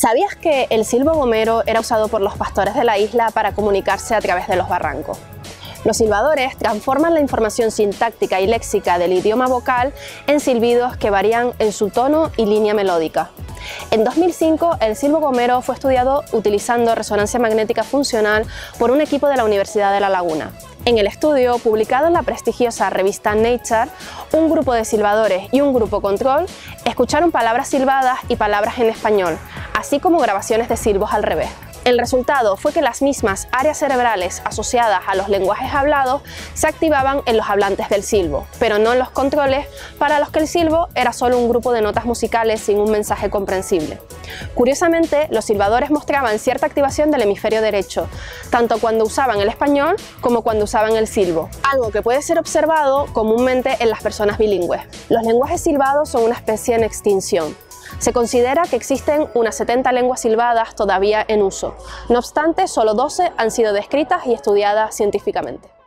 ¿Sabías que el silbo gomero era usado por los pastores de la isla para comunicarse a través de los barrancos? Los silbadores transforman la información sintáctica y léxica del idioma vocal en silbidos que varían en su tono y línea melódica. En 2005, el silbo gomero fue estudiado utilizando resonancia magnética funcional por un equipo de la Universidad de La Laguna. En el estudio, publicado en la prestigiosa revista Nature, un grupo de silbadores y un grupo control escucharon palabras silbadas y palabras en español, así como grabaciones de silbos al revés. El resultado fue que las mismas áreas cerebrales asociadas a los lenguajes hablados se activaban en los hablantes del silbo, pero no en los controles, para los que el silbo era solo un grupo de notas musicales sin un mensaje comprensible. Curiosamente, los silbadores mostraban cierta activación del hemisferio derecho, tanto cuando usaban el español como cuando usaban el silbo, algo que puede ser observado comúnmente en las personas bilingües. Los lenguajes silbados son una especie en extinción. Se considera que existen unas 70 lenguas silbadas todavía en uso. No obstante, solo 12 han sido descritas y estudiadas científicamente.